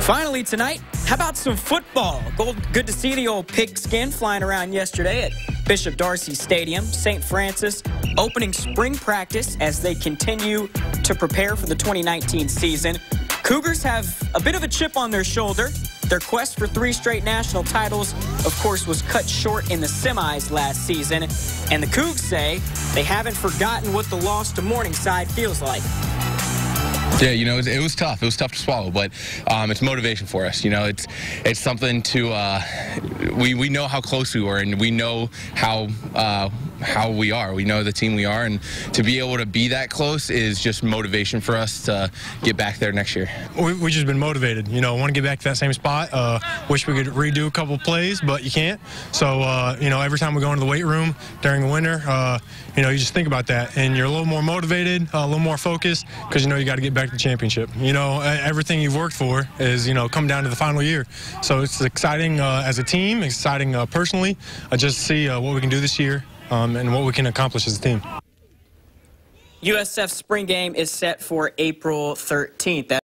Finally tonight, how about some football? Good to see the old pigskin flying around yesterday at Bishop Darcy Stadium. St. Francis opening spring practice as they continue to prepare for the 2019 season. Cougars have a bit of a chip on their shoulder. Their quest for 3 straight national titles, of course, was cut short in the semis last season. And the Cougs say they haven't forgotten what the loss to Morningside feels like. Yeah, you know, it was tough. It was tough to swallow, but it's motivation for us. You know, it's something to we know how close we were, and we know how we are. We know the team we are, and to be able to be that close is just motivation for us to get back there next year. We've just been motivated. You know, want to get back to that same spot. Wish we could redo a couple plays, but you can't. So, you know, every time we go into the weight room during the winter, you know, you just think about that, and you're a little more motivated, a little more focused, because you know you got to get back to the championship. You know, everything you've worked for is, you know, come down to the final year. So it's exciting as a team, exciting personally, just to see what we can do this year and what we can accomplish as a team. USF spring game is set for April 13th.